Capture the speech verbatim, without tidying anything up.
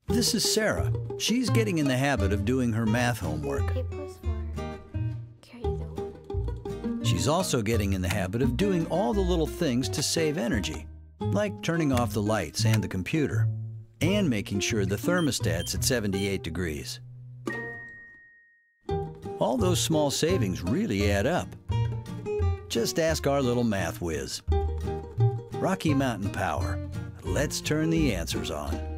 This is Sarah. She's getting in the habit of doing her math homework. eight plus four. Carry the one. She's also getting in the habit of doing all the little things to save energy, like turning off the lights and the computer, and making sure the thermostat's at seventy-eight degrees. All those small savings really add up. Just ask our little math whiz. Rocky Mountain Power. Let's turn the answers on.